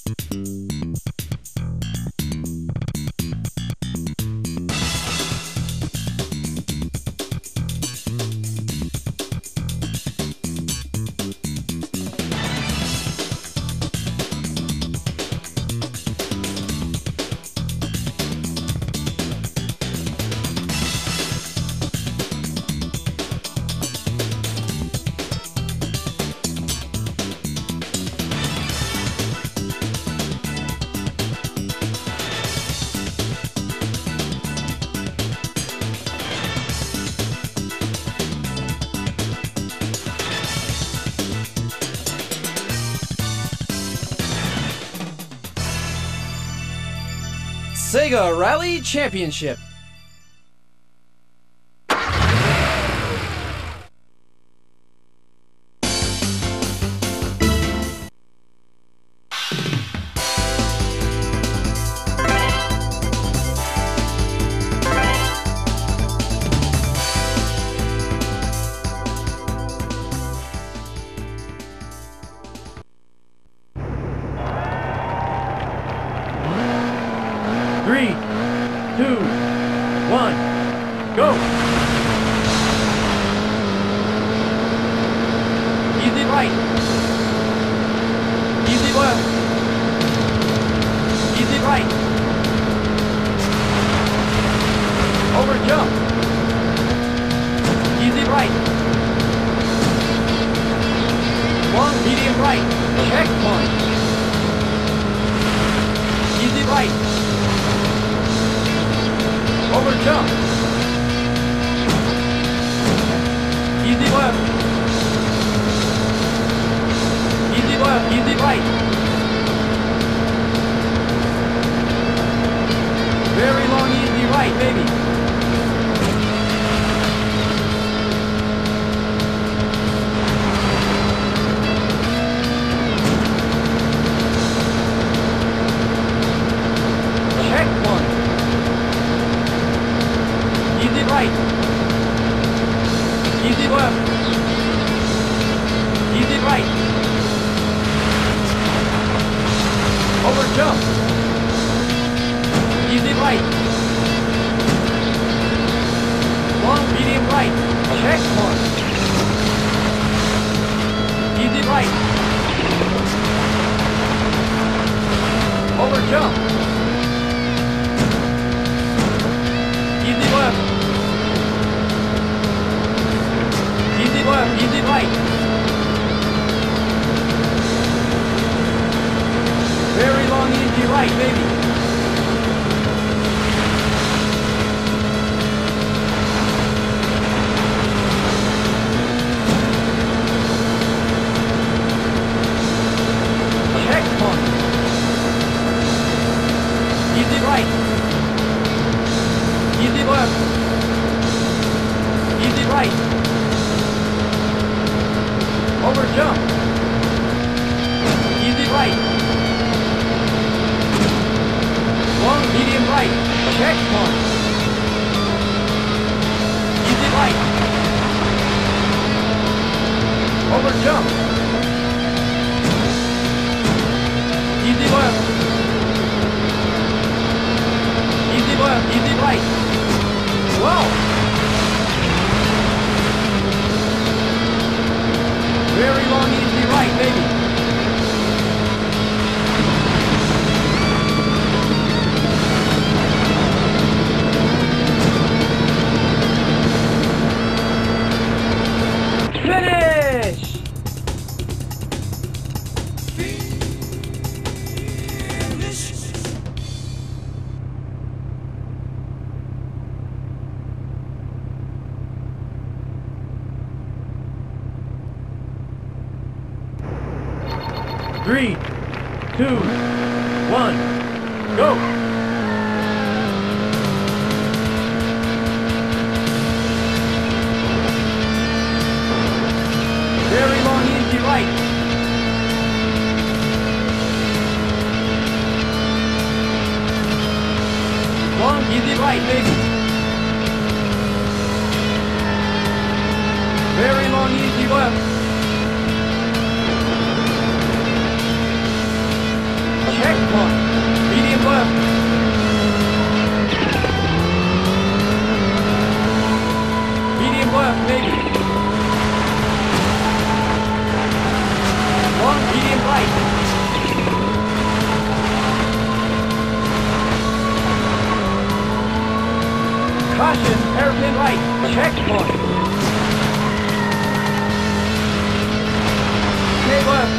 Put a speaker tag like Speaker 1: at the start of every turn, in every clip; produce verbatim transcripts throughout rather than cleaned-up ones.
Speaker 1: Sega Rally Championship.
Speaker 2: Three, two, one, go! Easy right. Easy left. Easy right. Over jump. Easy right. Long medium right. Checkpoint. Easy right. Over jump. Easy left. Easy left, easy right. Very long, easy right, baby. Checkpoint. Easy right. Easy left. Easy right. Over jump. Easy right. Long medium right. Checkpoint. Easy right. Over jump. Easy left. Easy left, easy right. Very long, easy right, baby. Checkpoint. Easy right. Easy left. Easy right. Over jump. Easy right. Long medium right. Checkpoint. Easy right. Over jump. Easy left. Easy left. Easy right. Wow. Very long, easy right, baby. Finish! Finish! Three, two, one, go! Very long, easy right. Long, easy right, baby. Very long, easy left. work, maybe. Long, medium, right. Caution, hairpin right. Checkpoint. Okay, work.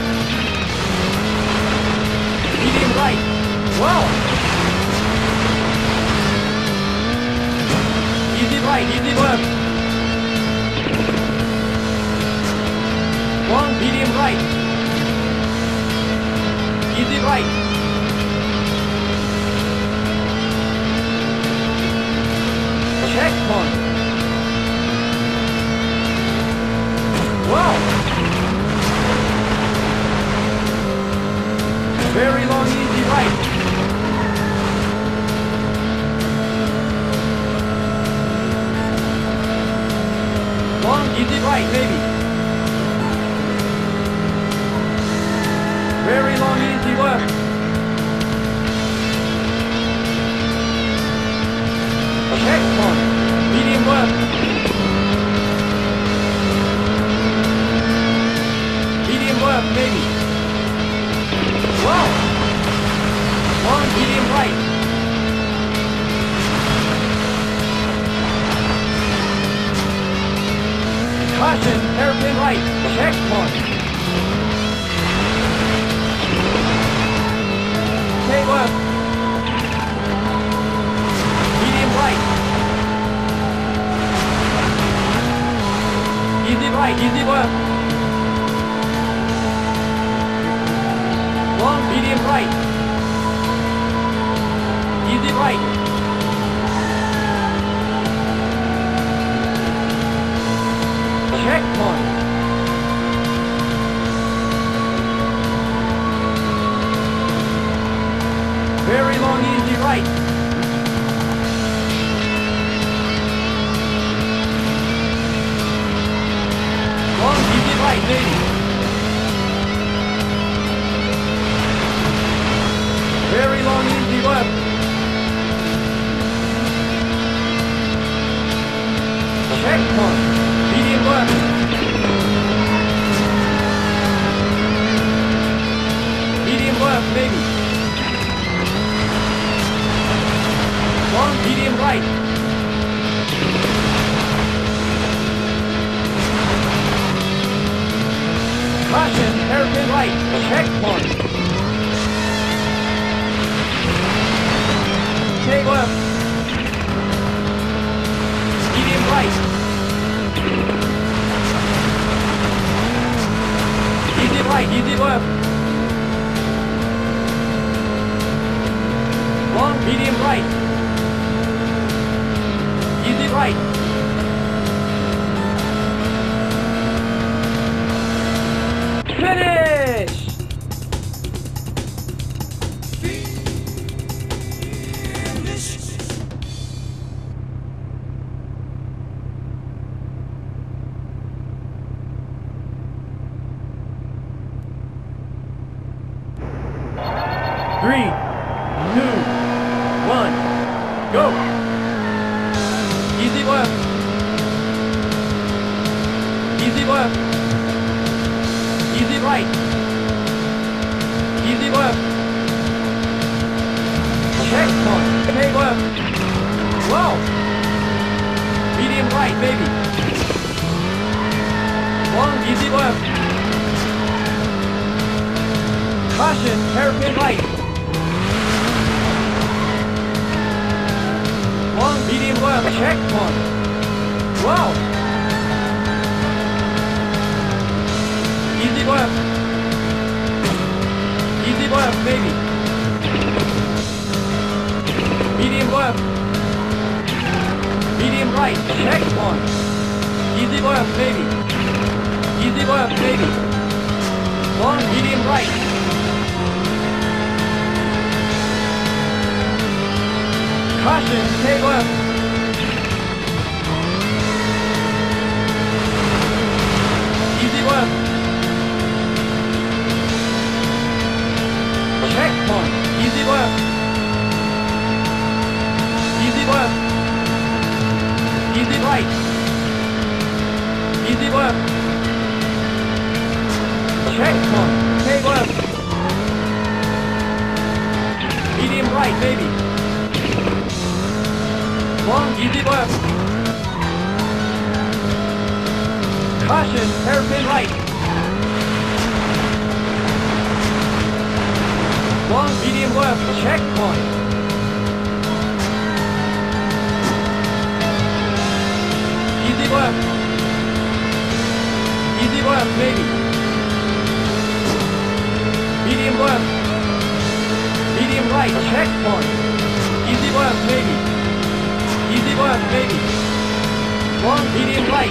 Speaker 2: Medium right. Wow. Easy right, easy work. Long, medium right. Easy right. Checkpoint. Wow. Very long, easy right. Long, easy right, maybe. Very long, easy work. Checkpoint. Medium work. Medium work, maybe. Wow. Long, medium right. Caution, hairpin right. Checkpoint. Okay, work. Medium right. Easy right, easy work. Long, medium right. Easy right. Checkpoint. Very long, easy right. Long, easy right, maybe. Very long, easy work. Checkpoint. Medium work. Medium work, maybe. Long, medium right. Caution, hairpin right. Checkpoint. Okay, work. Medium right. Easy right, easy work. Long, medium right. Easy right. Finish! Three, two, one, go! Easy work. Easy work. Easy right. Easy work. Checkpoint. Okay, work. Wow. Medium right, baby. Long, easy work. Caution, hairpin right. Long, medium work. Checkpoint. Wow. Easy work. Easy work, baby. Medium work. Medium right. Checkpoint. Easy work, baby. Easy work, baby. Long, medium right. Caution, stay work. Easy work. Checkpoint. Easy work. Easy work. Easy right. easy left. Checkpoint, K left. Medium right, baby. Long, easy left. Caution, hairpin right. Long, medium left, checkpoint. Easy left. Easy left, baby. Medium left. Medium right, checkpoint. Easy left, baby. Easy left, baby. Long, medium right.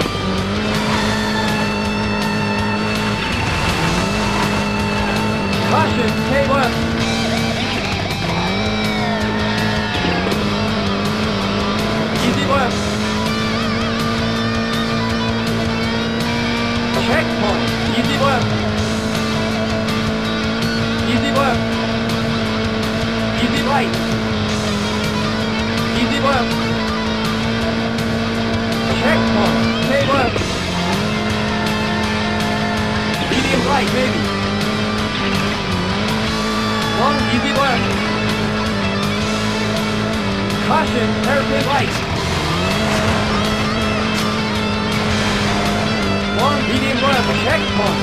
Speaker 2: Caution, K left. Easy left. Checkpoint, easy left. Easy left. Easy right. Easy left. Checkpoint, K left. Medium right, baby. Long, easy left. Caution, hairpin right. Long, medium left, checkpoint.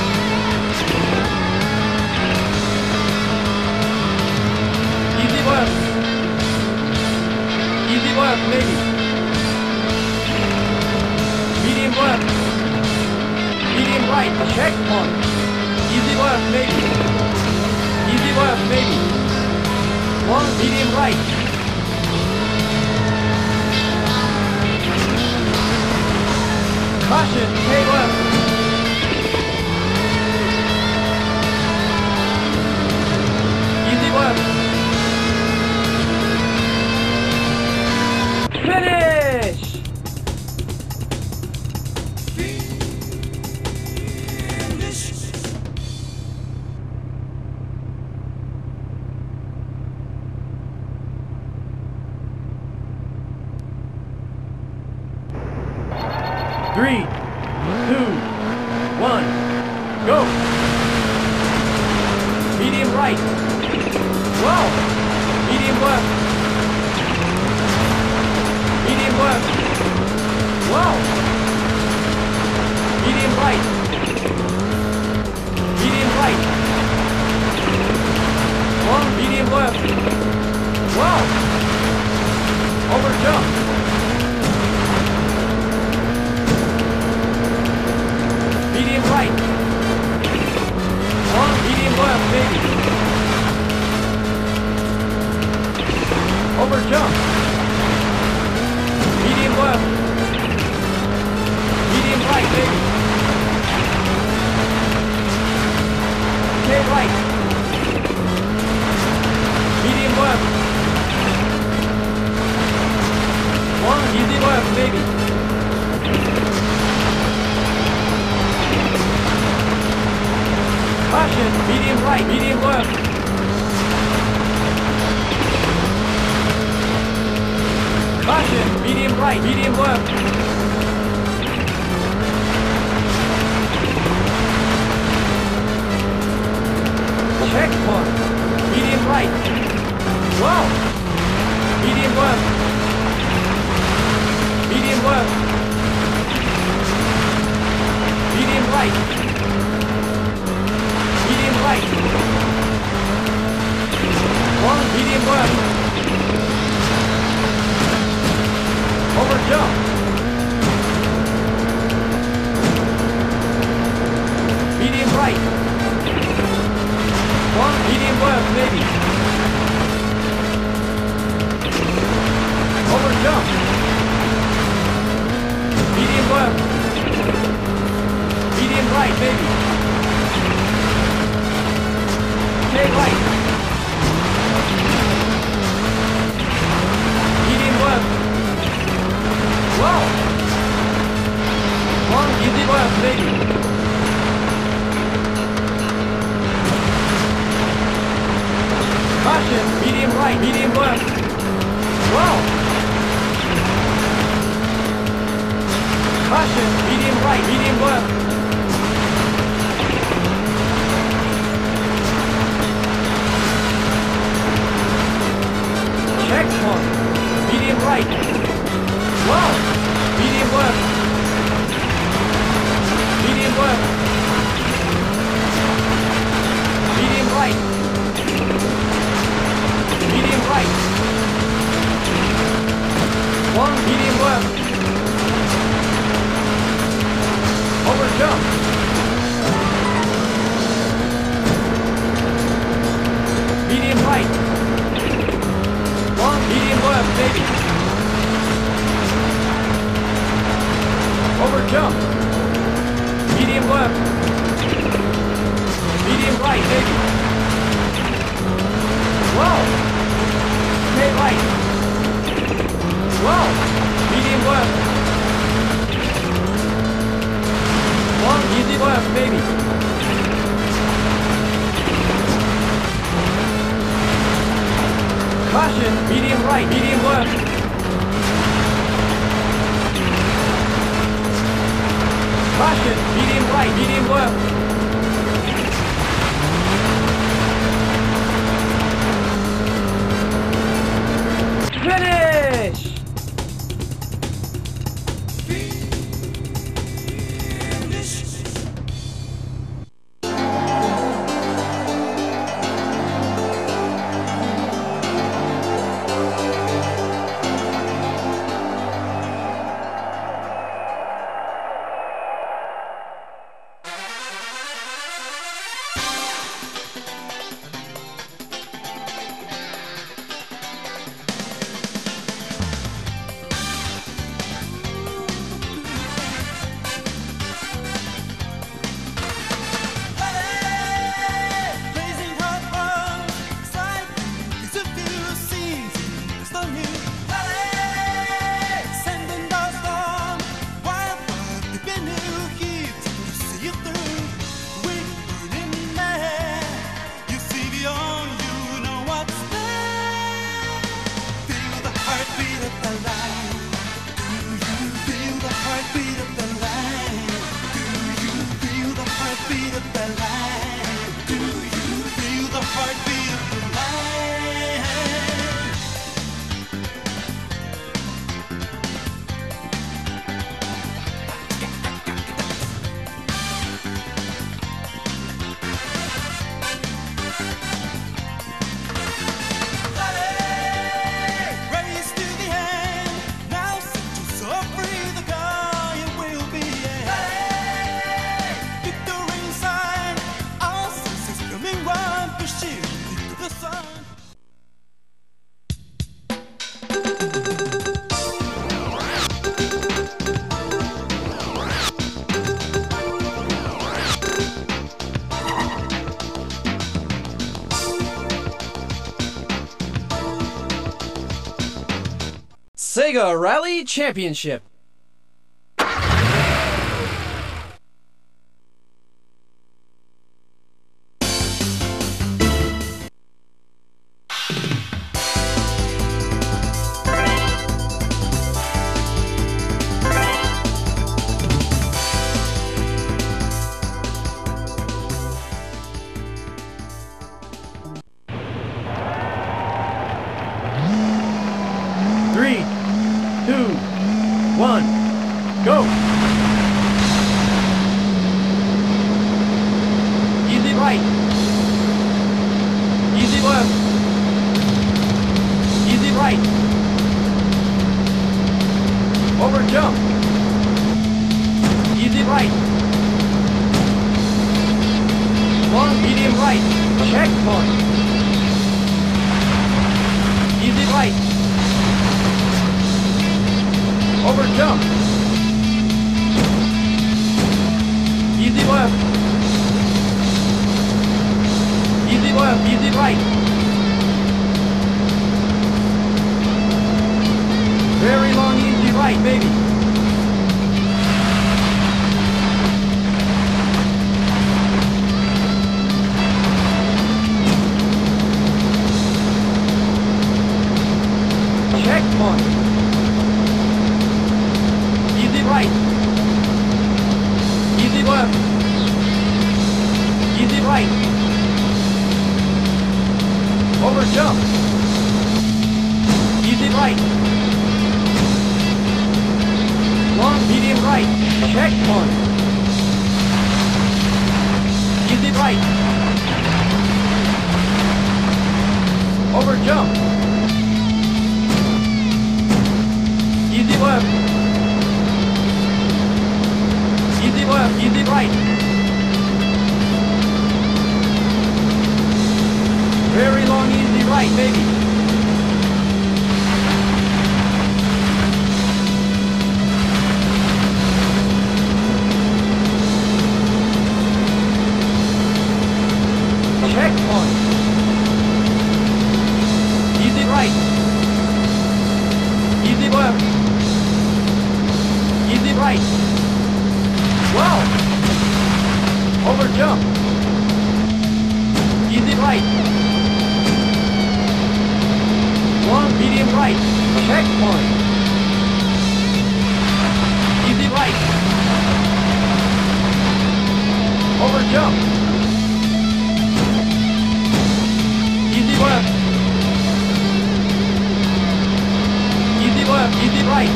Speaker 2: Easy left. Easy left, maybe. Medium left. Medium right, checkpoint. Easy left, maybe. Easy left, maybe. Long, medium right. Caution, K left. Easy left. Finish! Three, two, one, go! Medium right. Wow! Medium left. Medium left. Wow! Medium right. Medium right. Long, medium left. Wow! Over jump. Medium right. Long, medium left, baby. Over jump. Medium left. Medium right, baby. Okay, right. Medium left. Long, easy left, baby. Caution, medium right, medium left. Caution, medium right, medium left. Checkpoint, medium right. Wow! Medium left. Medium left. Medium right. Medium right. Long, medium left. Over jump. Medium right. Long, medium left, maybe. Over jump. Medium left. Medium right, maybe. Okay, right. Medium left. Wow. Long, easy left, maybe. Caution, medium right, medium left. Wow. Caution, medium Medium right, medium left. Checkpoint. Medium right. Wow. Medium left. Medium left. Medium right. Medium right. One medium left. Over jump. Medium right. One medium left, baby. Over jump. Medium left. Medium right, baby. Whoa. Okay, right. Whoa. Medium left. One easy left, baby. Caution, medium right, medium left. Caution, medium right, medium left. Finish!
Speaker 1: Sega Rally Championship.
Speaker 2: Three, two, one, go! Easy right. Easy left. Easy right. Over jump. Easy right. Long medium right. Checkpoint. Easy right. Over jump. Easy left. Easy left, easy right. Very long, easy right, baby. Checkpoint. Easy right. Easy left. Easy right. Over jump. Easy right. Long medium right. Checkpoint. Easy right. Over jump. Easy left. Easy left. Easy right. Very long easy right, baby. Checkpoint. Easy right. Easy left. Easy right. Wow. Over jump. Easy right. Long medium right. Checkpoint. Easy right. Over jump. Easy left. Easy left. Easy right.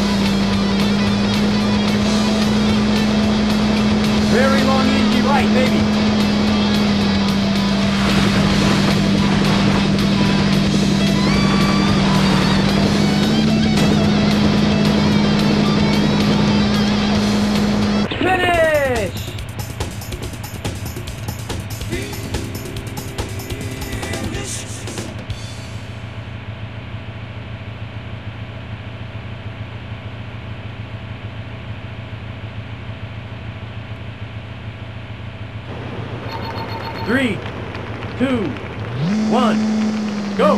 Speaker 2: Very long easy right, baby. Three, two, one, go!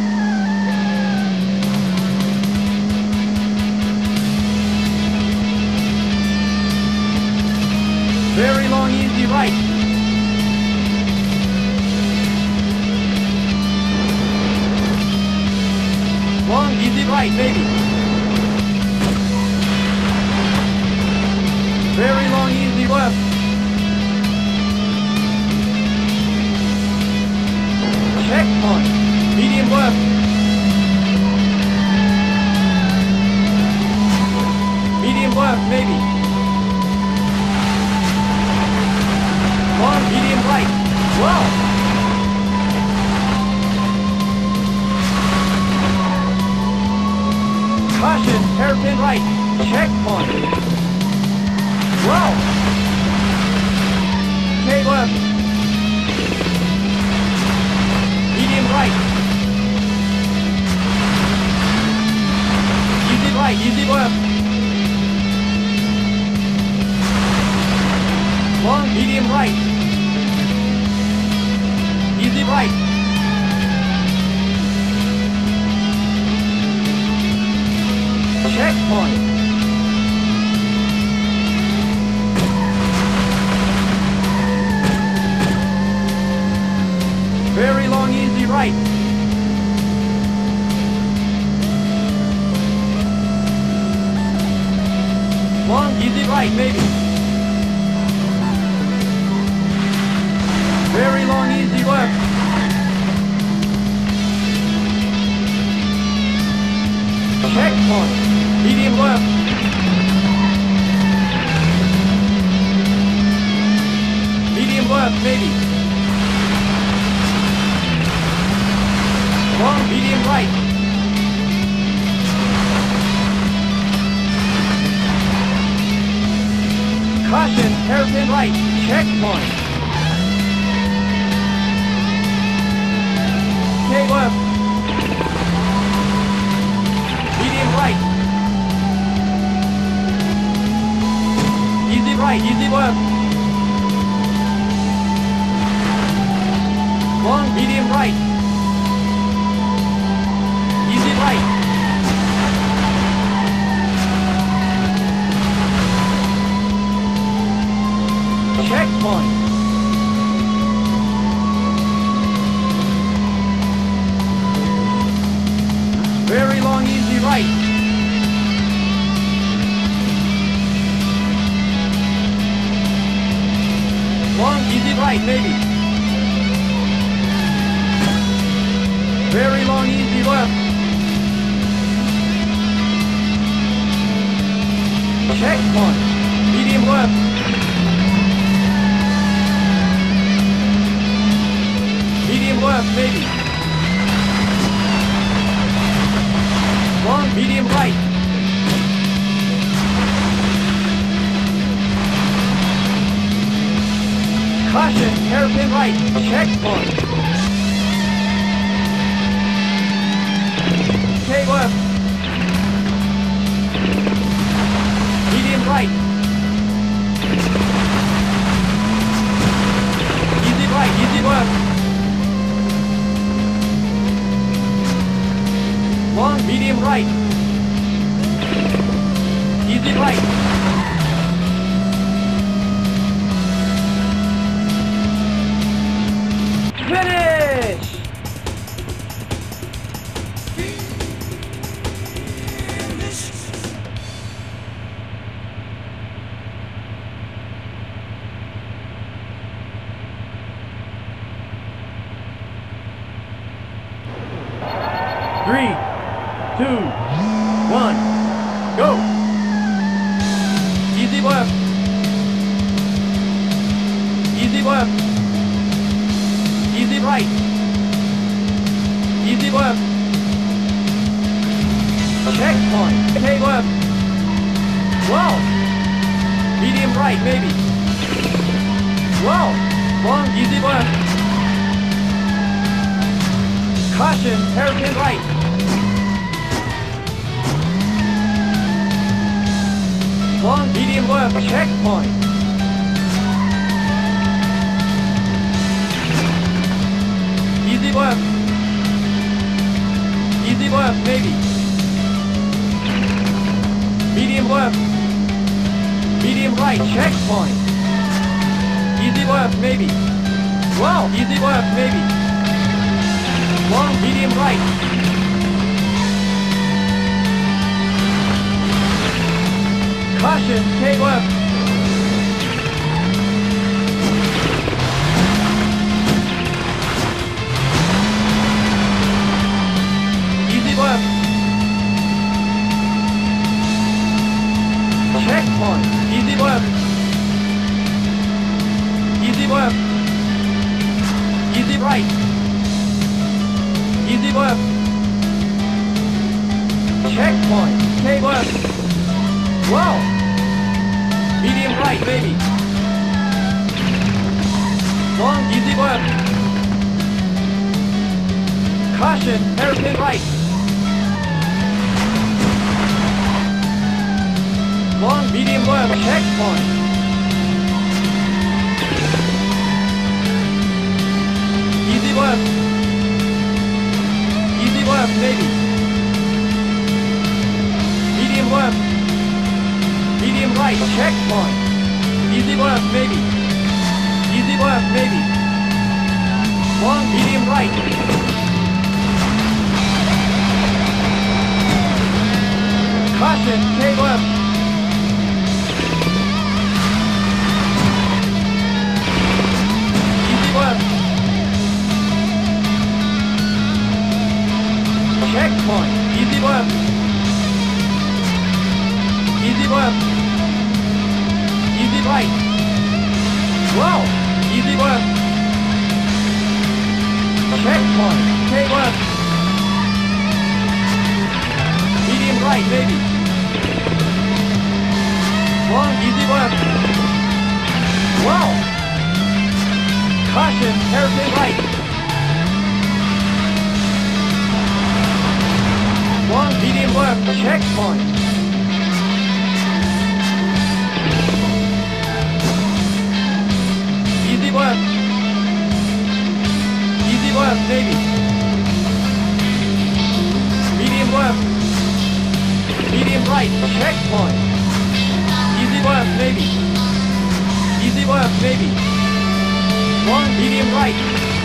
Speaker 2: Very long, easy right. Long, easy right, baby. Very long, easy left. Checkpoint. Medium left. Medium left, maybe. Long, medium right. Wow. Caution, hairpin right. Checkpoint. Wow. K left. Medium right. Easy right, easy left. Long, medium right. Easy right. Checkpoint. Very long, easy right. Long, easy right, maybe. Very long, easy left. Checkpoint. Medium left. Medium left, maybe. Long, medium right. Caution, hairpin right. Checkpoint. K left. Medium right. Easy right, easy left. Long, medium right. Easy right. Checkpoint. Very long, easy right. right, maybe. Very long, easy left. Checkpoint. Medium left. Medium left, maybe. Long, medium right. Caution, hairpin right. Checkpoint. Okay, left. Medium right. Easy right, easy left. Long, medium right. Easy right. Finish! Three, two, one, go! Easy left. Easy left. Easy right. Easy left. Checkpoint. Okay, left. Wow. Medium right, maybe. Wow. Long, easy left. Caution, hairpin right. Long, medium left, checkpoint. Easy left. Easy left, maybe. Medium left. Medium right, checkpoint. Easy left, maybe. Wow, easy left, maybe. Long, medium right. Caution, K left. Easy left. Checkpoint. Easy left. Easy left. Easy right. Easy left. Checkpoint. K left. Wow. Medium right, maybe. Long, easy left. Caution, hairpin right. Long, medium left, checkpoint. Easy left. Easy left, maybe. Medium left. Medium right, checkpoint. Easy left, maybe. Easy left, maybe. Long, medium right. Caution, K left. Easy left. Checkpoint. Easy left. Easy left. Easy right. Wow. Easy left. Checkpoint. K left. Medium right, maybe. Long, easy left. Wow. Caution, hairpin right. Long, medium left, checkpoint. Easy left. Easy left, maybe. Medium left. Medium right, checkpoint. Easy left, maybe. Easy left, maybe. Long, medium right.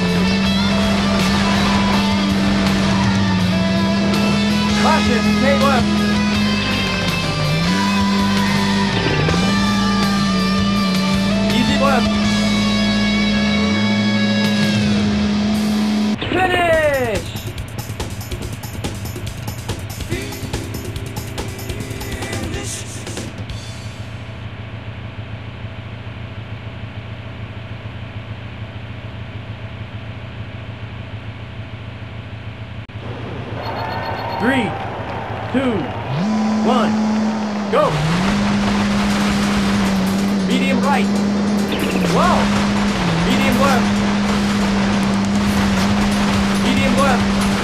Speaker 2: Caution, K left. Easy left. two, one, go! Medium right. Wow! Medium left. Medium left.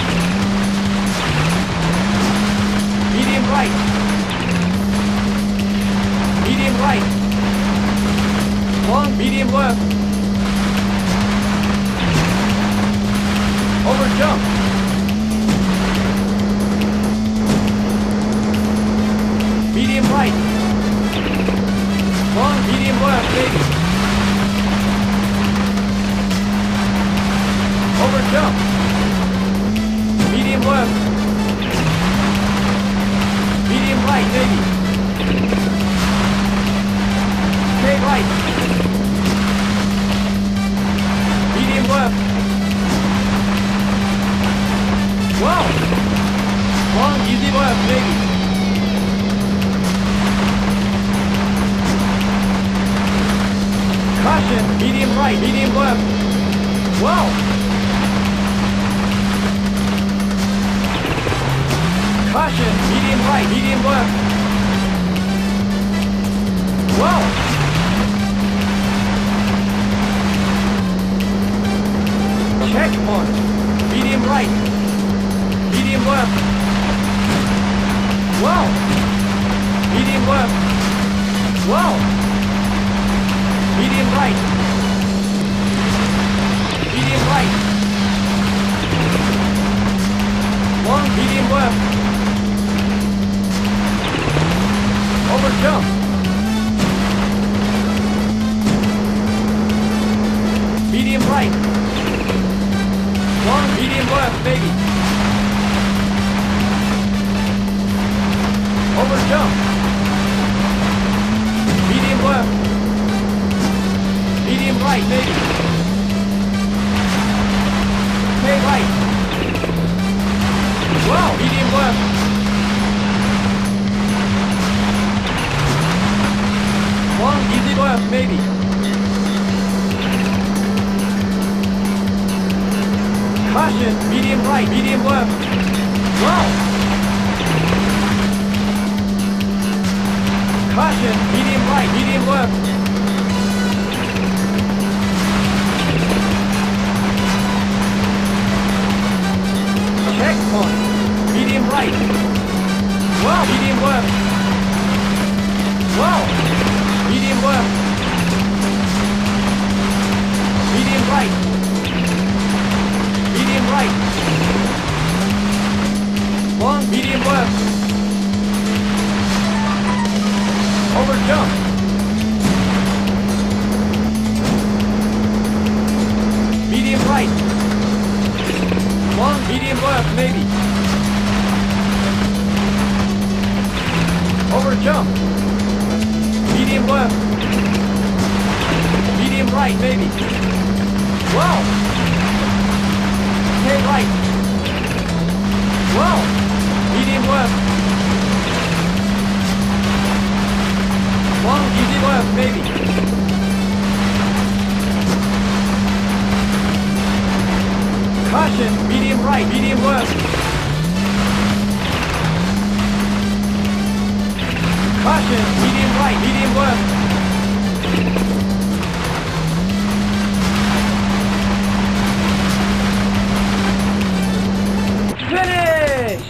Speaker 2: Medium right. Medium right. Long medium left. Over jump. Medium right. Long medium left, baby. Over jump. Medium left. Medium right, baby. Okay, right. Medium left. Wow! Long, easy left, baby. Caution, medium right, medium left. Wow! Caution, medium right, medium left. Wow! Checkpoint. Medium right. Medium left. Wow! Medium left. Wow! Medium right. Medium right. Long medium left. Over jump. Medium right. Long medium left, baby. Over jump. Medium left. Medium right, baby. Okay, right. Wow, medium left. Long, easy left, baby. Caution, medium right, medium left. Wow. Caution, medium right, medium left. Checkpoint. Medium right. Wow, medium left. Wow. Medium left. Medium right. Medium right. Long, medium left. Over jump. Medium right. Long, medium left, maybe. Over jump. Medium left. Medium right, maybe. Wow. Okay, right. Wow. Medium left. Long, easy left, maybe. Caution, medium right, medium left. Caution, medium right, medium left. Finish!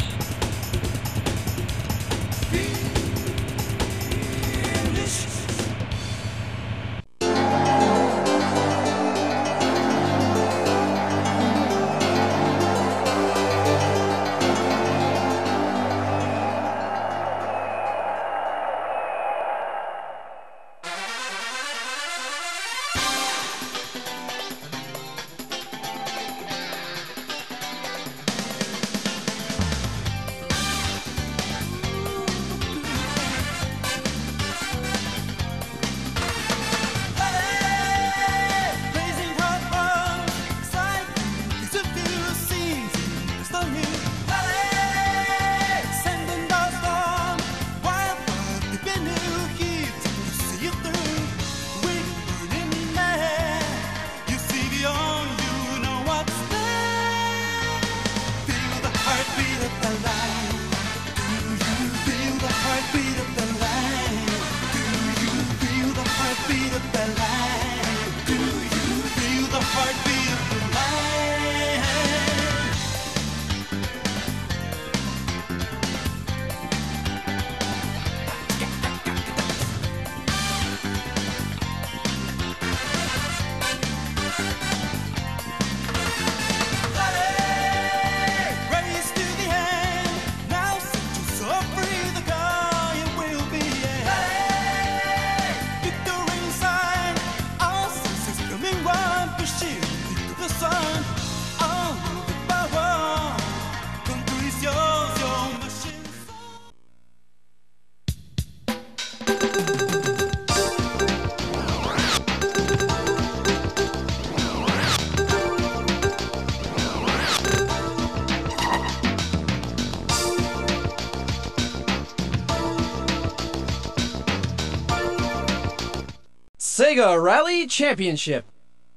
Speaker 1: Sega Rally Championship.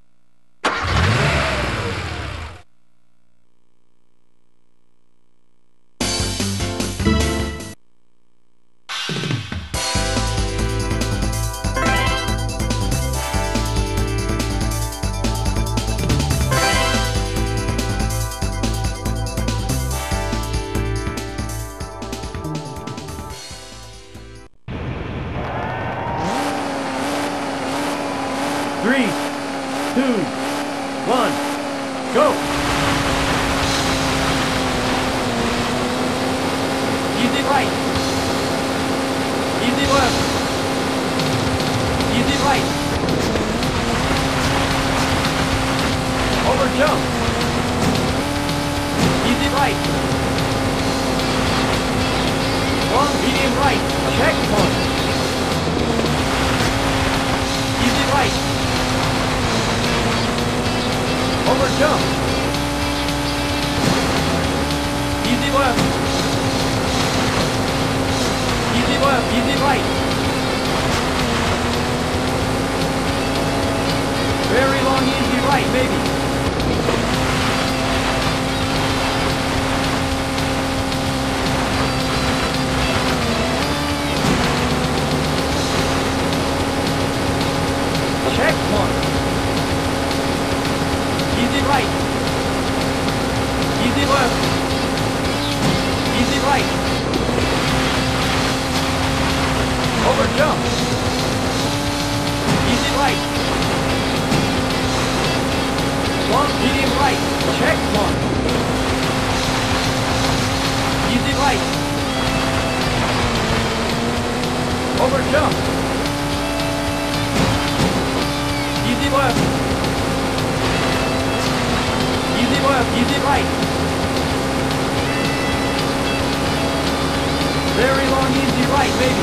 Speaker 2: Three, two, one, go! Easy right. Easy left. Easy right. Over jump. Easy right. Long medium right. Checkpoint. Easy right. Over jump. Easy left. Easy left, easy right. Very long, easy right, maybe. Checkpoint. Easy right. Easy left. Easy right. Over jump. Easy right. Long medium right. Checkpoint. Easy right. Over jump. Easy left. Easy left, easy right. Very long, easy right, maybe.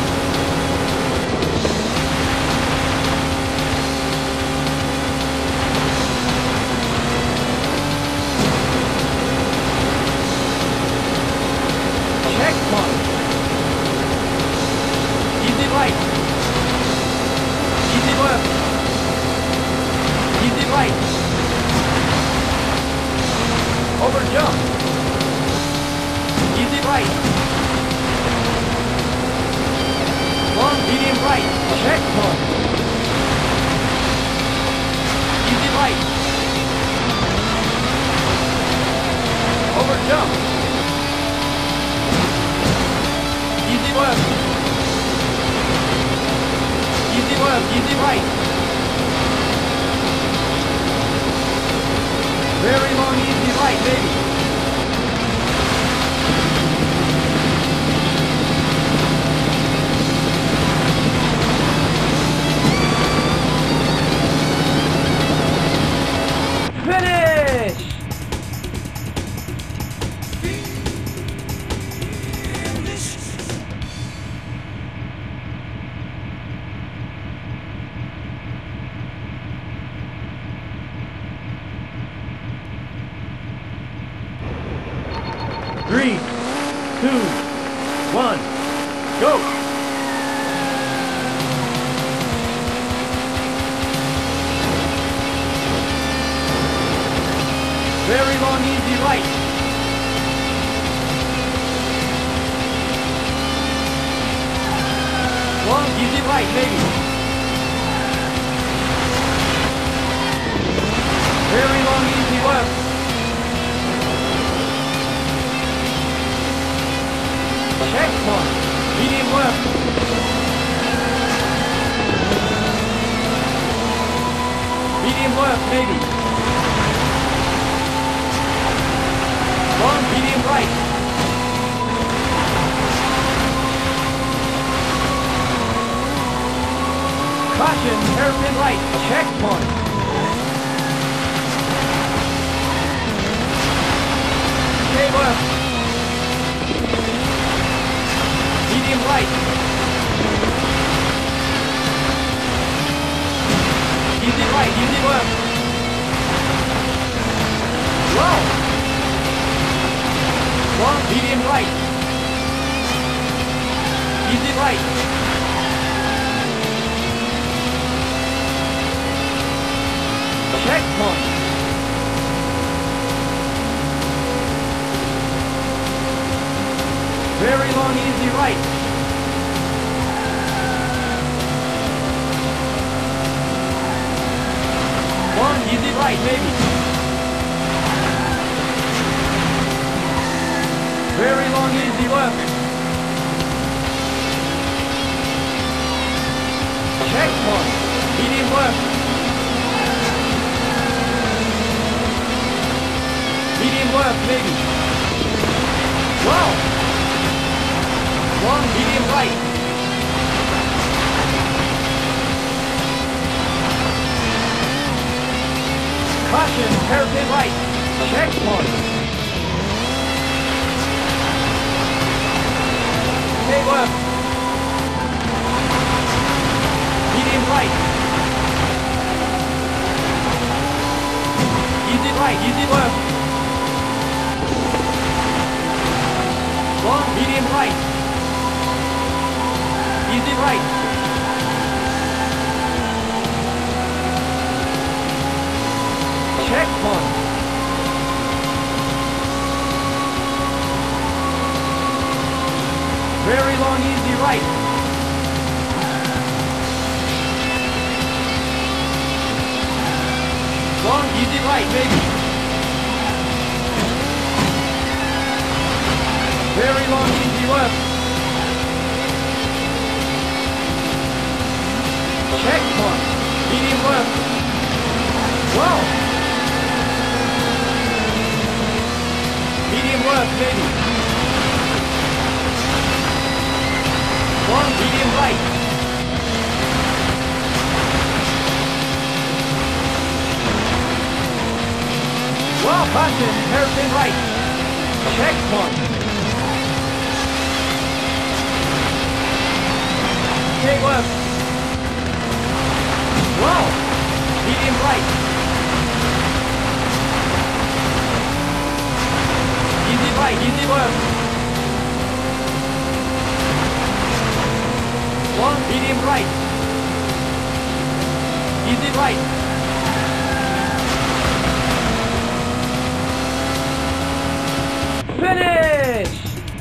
Speaker 2: Checkpoint. Easy right. Easy left. Easy right. Over jump. Easy right. Long medium right. Checkpoint. Easy right. Over jump. Easy left. Easy left. Easy right. Very long, easy right, baby. Finish! Three, two, one, go! Very long, easy right. Long, easy right, maybe. Very long, easy left. Checkpoint. Medium left. Medium left, maybe. Long, medium right. Caution, hairpin right. Checkpoint. Stay left. Medium right. Easy right, easy left. Low. Long, medium right. Easy right. long, easy right. Long, easy right, maybe. Very long, easy left. Check one. Medium left. Medium left, maybe. Wow. Long, medium right. Caution, hairpin right. Check one. Stay left. Medium right. Easy right, easy left. Long, medium right. Easy right. Check one. Very long, easy right. Long, easy right, maybe. Very long, easy left. Check one. Medium left. Wow. Medium left, maybe. Long, medium right. Wow, caution, hairpin right. Check one. Stay left. Wow. Medium right. Easy right, easy left. Long, medium right. Easy right. Finish!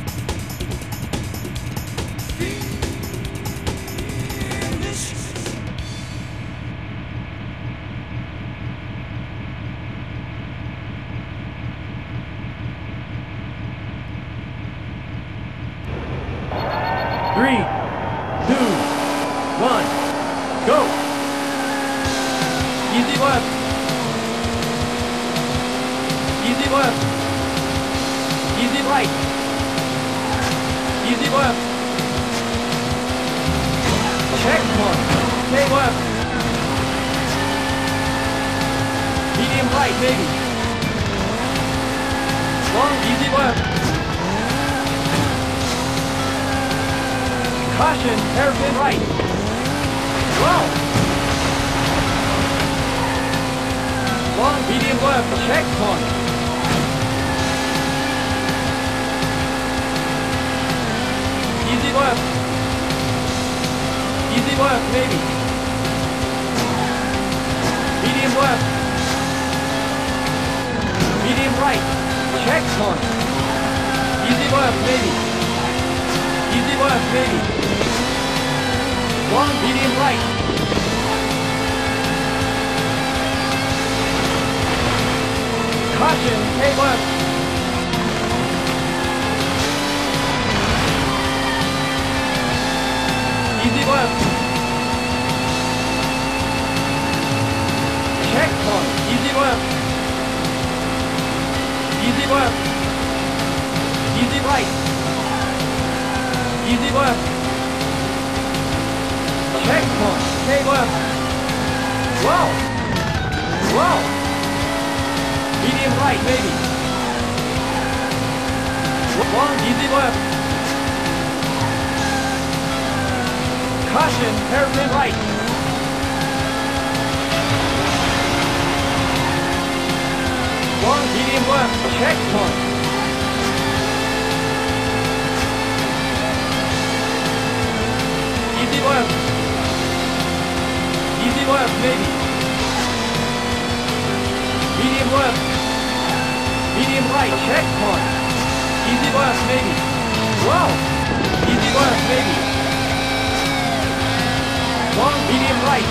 Speaker 2: Three, two, one, go! Easy left. Easy left. Easy right. Easy left. Check one. Stay left. Medium right, maybe. Long, easy left. Caution, hairpin right. Wow. Long, medium left. Check one. Easy left. Easy left, maybe. Medium left. Medium right. Check one. Easy left, maybe. Easy left, maybe. Long, medium right. Caution, stay left. Easy left. Check one. Easy left. Easy left. Easy right. Easy left. Check one. Stay left. Wow. Wow. Medium right, maybe. Long, easy left. Caution, hairpin right. Long, medium left. Check one. Easy left. Easy left, maybe. Medium left. Medium right, check one. Easy left, maybe. Wow. work, maybe. Long, medium, right.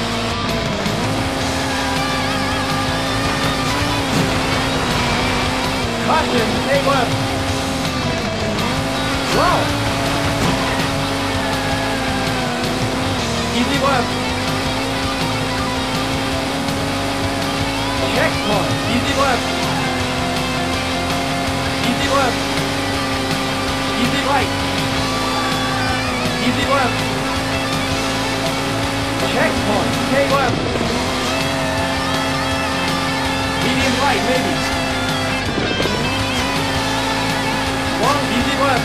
Speaker 2: Caution, take left. Wow. Easy left. Checkpoint, easy left. Easy left. Easy right. Easy left. Checkpoint, take left. Medium right, maybe. One, easy left.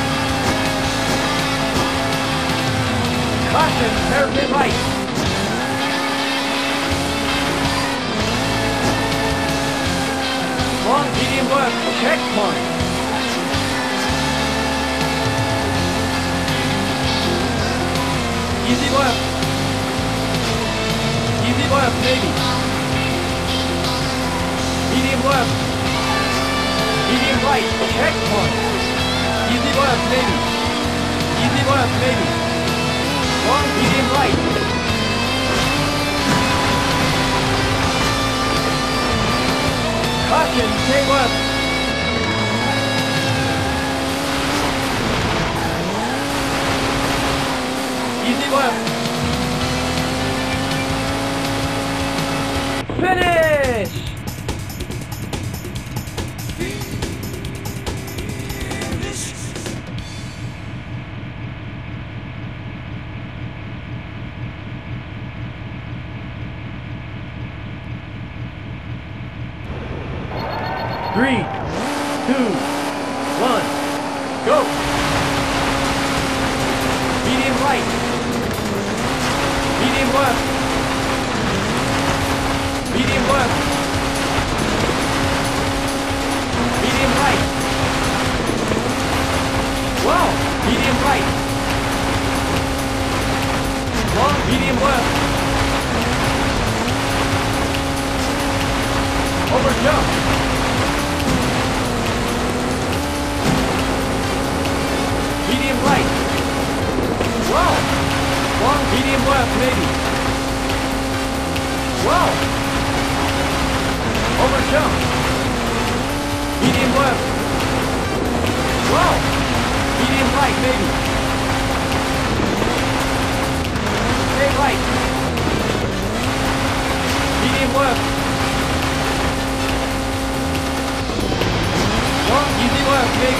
Speaker 2: Caution, hairpin right. One, medium left, checkpoint. Easy left. Easy left, maybe. Medium left. Medium right, checkpoint. Easy left, maybe. Easy left, maybe. Long, medium right. Caution, take left. Easy left. Finish! Three, two, one, go! Medium right. Medium left. Medium left. Medium right. Wow! Medium right. Long, medium left. Over jump. Medium right. Wow. Long, medium left, maybe. Wow. Over jump. Medium left. Wow. Medium right, maybe. Stay right. Medium left. Long, easy left, maybe.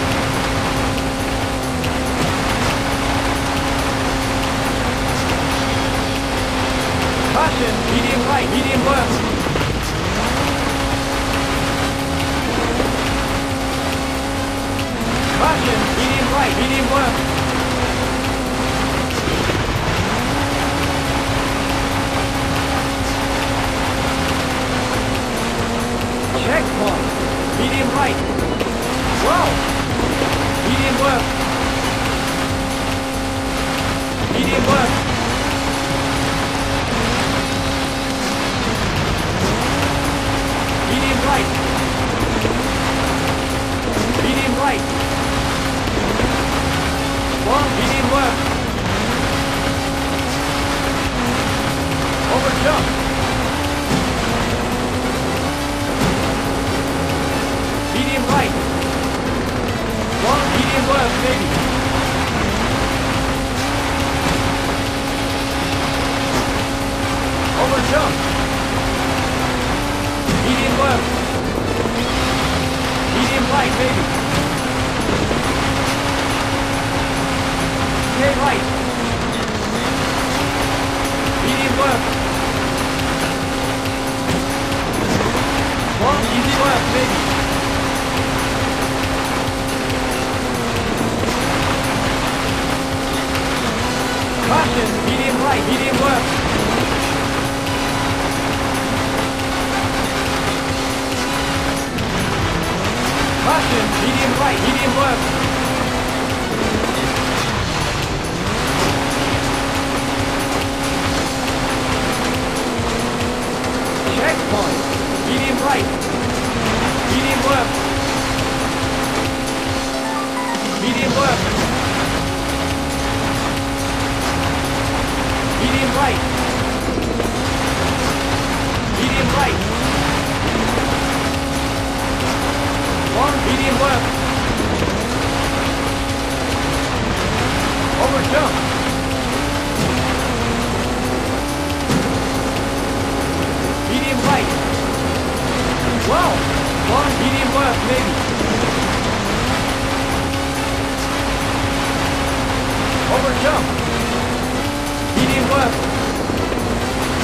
Speaker 2: Caution, medium right, medium left. Caution, medium right, medium left. Checkpoint, medium right. Wow. Medium left. Medium left. Medium right. Medium right. Long, medium left. Over jump. Medium right. Long, medium left, maybe. Over jump. Medium left. Medium right, maybe. Stay right. Medium left. Long, easy left, maybe. Caution, medium right, medium left. Caution, medium right, medium left. Checkpoint, medium right, medium left. Medium left.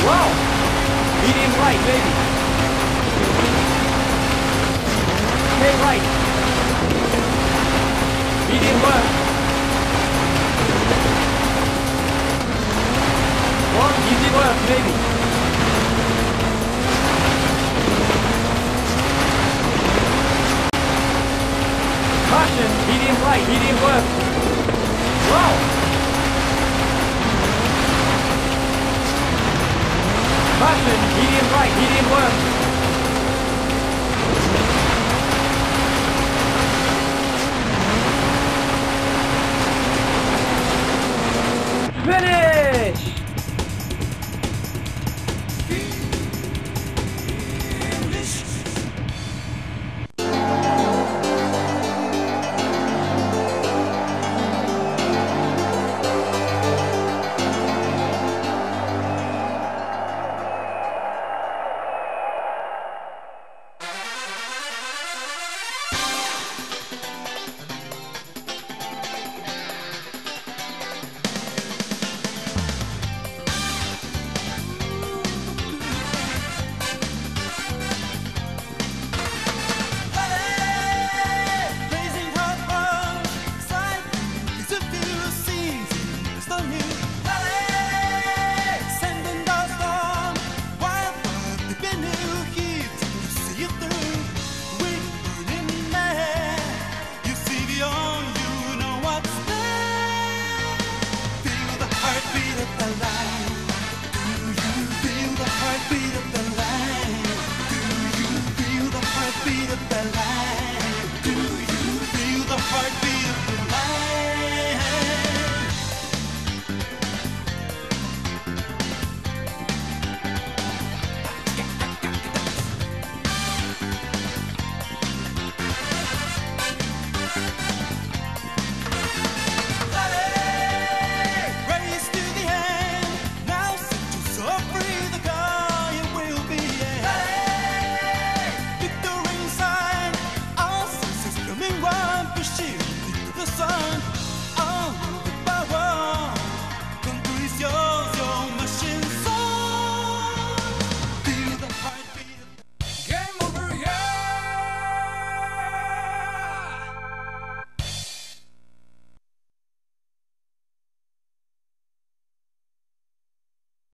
Speaker 2: Wow! Medium right, baby. Okay, right. Medium left. One, easy left, baby. Caution, medium right, medium left. Wow! Caution, medium right, medium left. Finish!
Speaker 3: Heartbeat of the light. Do you feel the heartbeat of